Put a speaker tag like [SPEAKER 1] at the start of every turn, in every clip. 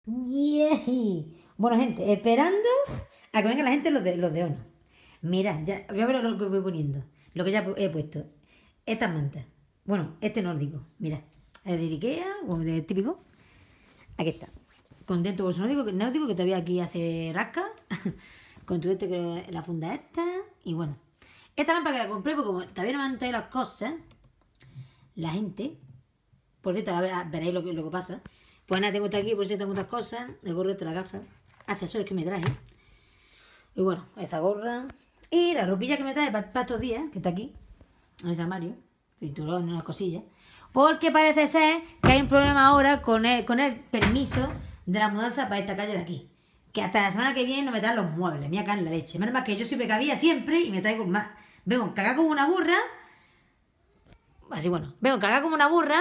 [SPEAKER 1] Yeji. Bueno, gente, esperando a que venga la gente los de Ono. Mirad, ya, voy a ver lo que voy poniendo. Lo que ya he puesto. Estas mantas. Bueno, este nórdico. Mirad. Es de Ikea, o de típico. Aquí está. Contento bolso nórdico que todavía aquí hace rasca. Con todo este que la funda esta. Y bueno. Esta lámpara que la compré porque como todavía no me han traído las cosas. La gente. Por cierto, ahora veréis lo que pasa. Pues nada, tengo esta aquí, por si tengo otras cosas. El gorro de la gafa. Accesorios que me traje. Y bueno, esa gorra. Y la ropilla que me trae para estos días, que está aquí. En ese armario. Cinturón, unas cosillas. Porque parece ser que hay un problema ahora con el permiso de la mudanza para esta calle de aquí. Que hasta la semana que viene no me traen los muebles. Me caen la leche. Menos mal que yo siempre cabía siempre y me traigo más. Vengo cagada como una burra. Así bueno, vengo cagada como una burra.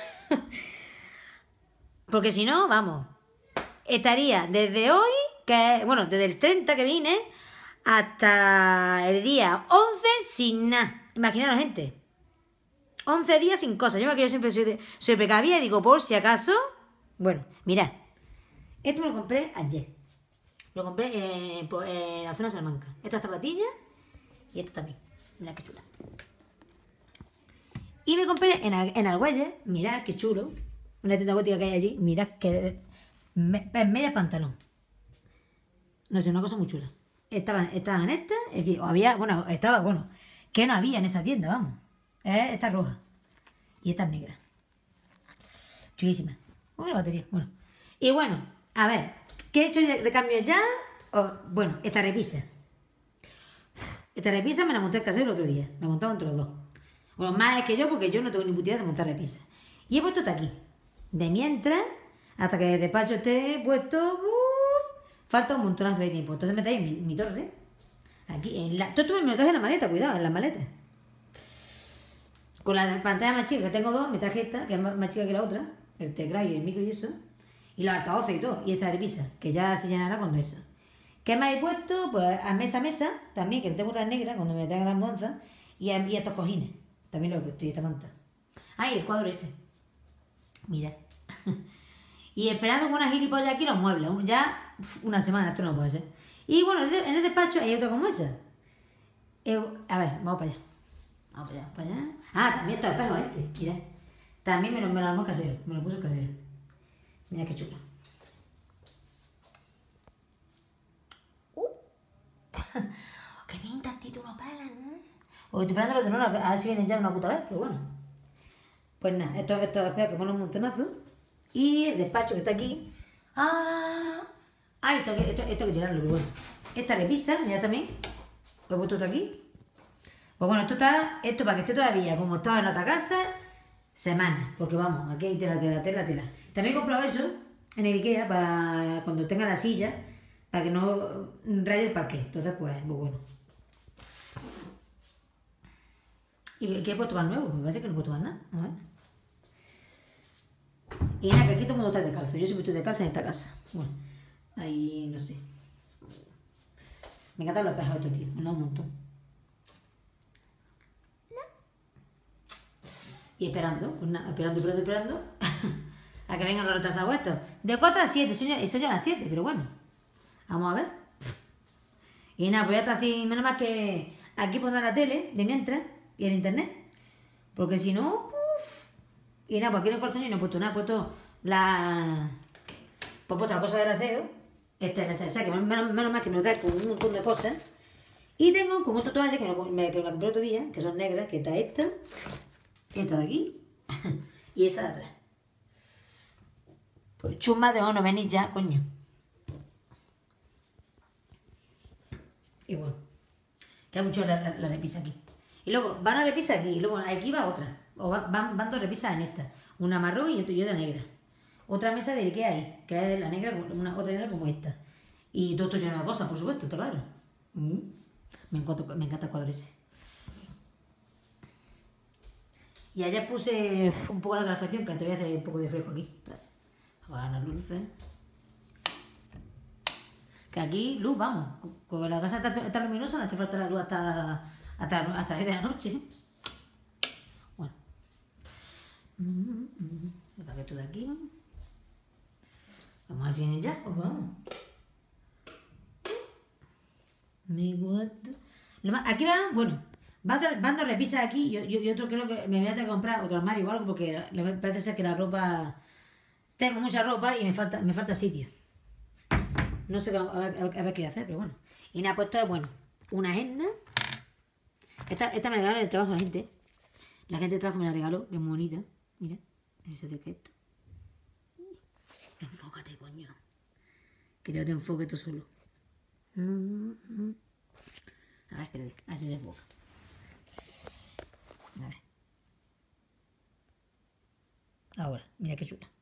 [SPEAKER 1] Porque si no, vamos. Estaría desde hoy, bueno, desde el 30 que vine, hasta el día 11 sin nada. Imaginaros, gente. 11 días sin cosas. Yo siempre soy precavida y digo, por si acaso. Bueno, mirad. Esto me lo compré ayer. Lo compré en la zona de Salamanca. Estas zapatillas y esta también. Mirad qué chula. Y me compré en Argüelles, mirad qué chulo. Una tienda gótica que hay allí. Mirad que es media pantalón. No sé, una cosa muy chula. Estaban estas, es decir, bueno, que no había en esa tienda, vamos. Esta roja. Y esta negra. Chulísima. Una batería, bueno. Y bueno, a ver, ¿qué he hecho de cambio ya? Bueno, esta repisa. Esta repisa me la monté el casero el otro día. Me montaron entre los dos. Bueno, más es que yo, porque yo no tengo ni puta idea de montar repisa. Y he puesto esta aquí. De mientras, hasta que el despacho esté puesto, falta un montonazo de tiempo. Entonces me traéis mi torre. Aquí, todo esto me lo traje en la maleta, cuidado, en la maleta. Con la pantalla más chica, que tengo dos, me traje esta, que es más chica que la otra, el teclado y el micro y eso, y los altavoces y todo, y esta repisa, que ya se llenará cuando eso. ¿Qué más he puesto? Pues a mesa, también, que tengo otras negras, cuando me traigan las monzas, y estos cojines, también lo he puesto, y esta manta. Ah, y el cuadro ese. Mira. Y esperando con una gilipollas aquí los muebles, ya una semana, esto no puede ser. Y bueno, en el despacho hay otra como esa. A ver, vamos para allá. Vamos para allá. Ah, también estos espejos mira. También me lo armó el casero, me lo puso el casero. Mira qué chulo. ¡Qué bien tantito unos palas, ¿no? O estoy esperando los de Nona, a ver si vienen ya de una puta vez, pero bueno. Pues nada, estos espejos que ponen un montonazo. Y el despacho que está aquí. Esto hay que tirarlo, pero bueno. Esta repisa, mira también. Lo he puesto esto aquí. Pues bueno, esto para que esté todavía como estaba en la otra casa, semanas. Porque vamos, aquí hay tela. También he comprado eso en el Ikea para cuando tenga la silla, para que no raye el parqué. Entonces, pues bueno. ¿Y qué he puesto más nuevo? Me parece que no he puesto más nada. A ver. Y nada, que aquí todo el mundo está descalzo. Yo siempre estoy descalza en esta casa. Bueno, ahí no sé. Me encantan los espejos estos, tío. Me da un montón. Y esperando, pues nada, esperando. A que vengan los retrasados estos. De 4 a 7, eso ya a las 7, pero bueno. Vamos a ver. Y nada, pues ya está así, menos más que aquí pondrá la tele de mientras y el internet. Porque si no, y nada, pues aquí en el cuarto no he puesto nada, he puesto pues he puesto la cosa del aseo, este necesario, que menos mal que me lo trae con un montón de cosas. Y tengo como esta toalla que me compré otro día, que son negras, que está esta de aquí y esa de atrás. Pues chusma de no venís ya, coño. Y bueno, queda mucho la repisa aquí. Y luego van a repisa aquí, y luego aquí va otra. O van dos repisas en esta. Una marrón y otra negra. Otra mesa de Ikea ahí, que es la negra, otra negra como esta. Y todo esto lleno de cosas, por supuesto, está claro. Me encanta el cuadro ese. Y ayer puse un poco la calefacción, que todavía hace un poco de fresco aquí. Apagar las luces. Que aquí, luz, vamos. Como la casa está luminosa, no hace falta la luz hasta las 10 de la noche. Bueno. El paquete de aquí. Vamos a ver ya, pues vamos. Me gusta. Aquí van, bueno, van dos repisas aquí. Yo otro creo que me voy a tener que comprar otro armario o algo porque parece ser que la ropa. Tengo mucha ropa y me falta sitio. No sé a ver qué voy a hacer, pero bueno. Y nada, pues esto es bueno. Una agenda. Esta me la regalaron en el trabajo de la gente. La gente de trabajo me la regaló, que es muy bonita. Mira, ese de esto. Enfócate, coño. Que te enfoque tú solo. A ver, espérate, a ver si se enfoca. A ver. Ahora, mira qué chula.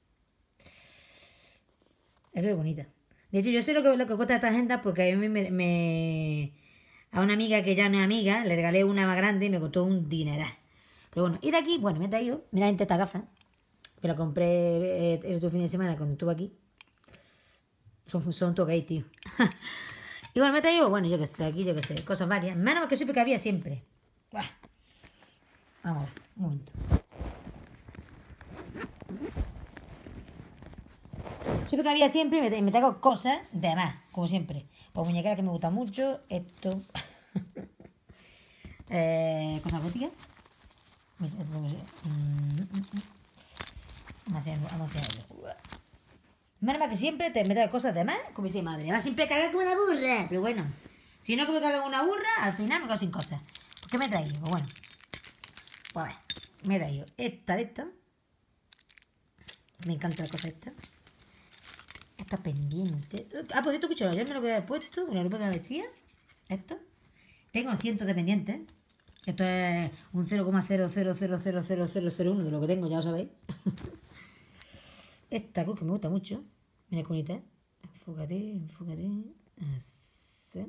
[SPEAKER 1] Eso es bonita. De hecho, yo sé lo que cuesta esta agenda porque a mí a una amiga que ya no es amiga, le regalé una más grande y me costó un dineral. Pero bueno, y de aquí, bueno, me he traído, mira, gente, esta gafa, que la compré el otro fin de semana cuando estuve aquí. Son toques, tío. Y bueno, me he traído, bueno, yo qué sé, aquí, yo qué sé, cosas varias. Menos que supe que había siempre. Buah. Vamos a ver, un momento. Supe que había siempre y me traigo cosas de más, como siempre. Pues muñequeras que me gustan mucho, esto. Cosas góticas. Vamos a hacerlo. Menos que siempre te metes cosas de más, como dice madre. Va siempre a cagar como una burra. Pero bueno, si no que me cago como una burra, al final me quedo sin cosas. ¿Qué me he traído? Pues bueno. Pues a ver, me he traído esta. Me encanta la cosa esta. Esta pendiente. Ah, pues esto, escúchalo, ayer me lo había puesto, con la ropa que me vestía. Esto. Tengo cientos de pendientes. Esto es un 0,0000001 de lo que tengo, ya lo sabéis. Esta cruz que me gusta mucho. Mira qué bonita. Enfócate. Así.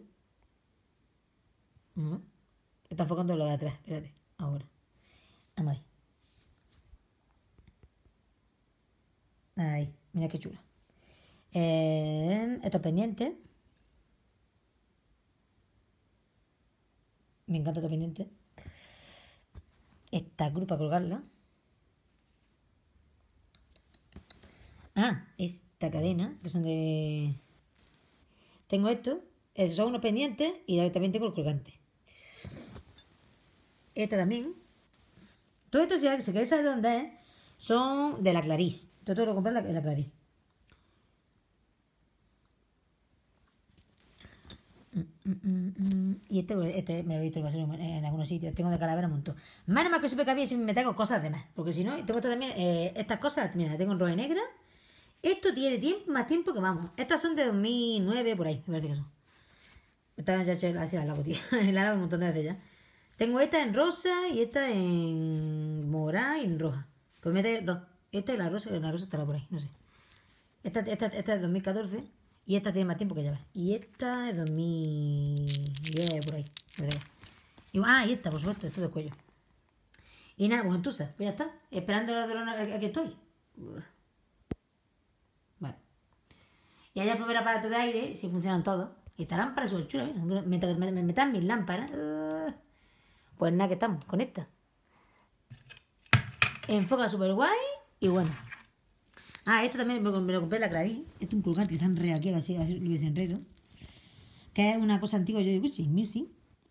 [SPEAKER 1] No. Está enfocando lo de atrás. Espérate. Ahora. Vamos ahí. Ahí. Mira qué chula. Esto es pendiente. Me encanta esto pendiente. Esta cruz para colgarla. Ah, esta cadena, que son de... Tengo esto, son unos pendientes y también tengo el colgante. Esta también. Todo esto, si queréis saber de dónde es, son de la Clarís. Todo lo compré en la Clarís. Y este me lo he visto en algunos sitios. Tengo de calavera un montón. Menos mal que siempre que había si me traigo cosas de más. Porque si no, tengo también estas cosas. Mira, tengo en roja y negra. Esto tiene más tiempo que vamos. Estas son de 2009, por ahí, me parece que son. Estas ya así las lavo, tío. La lavo un montón de veces ya. Tengo esta en rosa y esta en morada y en roja. Pues me trae dos. Esta y la rosa estará por ahí, no sé. Esta es de 2014 y esta tiene más tiempo que ya ves. Y esta es 2010, por ahí. Y esta, por supuesto, esto del cuello. Y nada, pues entonces, pues ya está. Esperando la drona aquí estoy. Vale. Y allá probé el aparato de aire, si funcionan todos. Y esta lámpara es súper chula, ¿eh? Mientras me metan mis lámparas. Pues nada, que estamos con esta. Enfoca súper guay. Y bueno. Esto también me lo compré en la Clarís. Esto es un colgante que se enreda aquí, así lo desenredo. Que es una cosa antigua, yo digo, sí, music.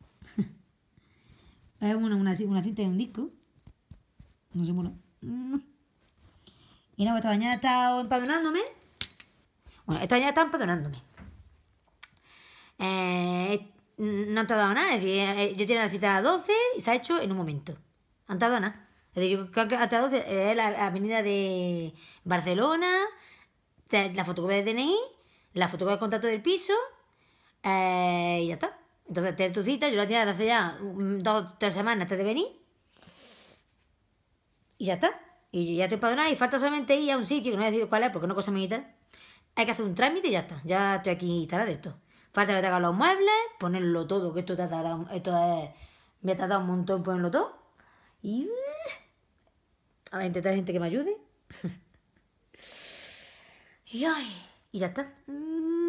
[SPEAKER 1] Es una cinta de un disco. No sé, bueno. Y nada, esta mañana he estado empadronándome. Bueno, esta mañana he estado empadronándome. No han tardado nada. Es decir, yo tenía la cita a las 12 y se ha hecho en un momento. Han tardado nada. Es decir, yo creo que hasta las 12 es la avenida de Barcelona, la fotocopia del DNI, la fotocopia del contrato del piso y ya está. Entonces, tener tu cita, yo la tenía desde hace ya 2 o 3 semanas antes de venir. Y ya está. Y ya estoy empadronada y falta solamente ir a un sitio, que no voy a decir cuál es porque no cosa me quitar. Hay que hacer un trámite y ya está. Ya estoy aquí instalada de esto. Falta que te hagan los muebles, ponerlo todo, que esto me ha tardado un montón ponerlo todo. Y a ver, intentar gente que me ayude. Y ya está.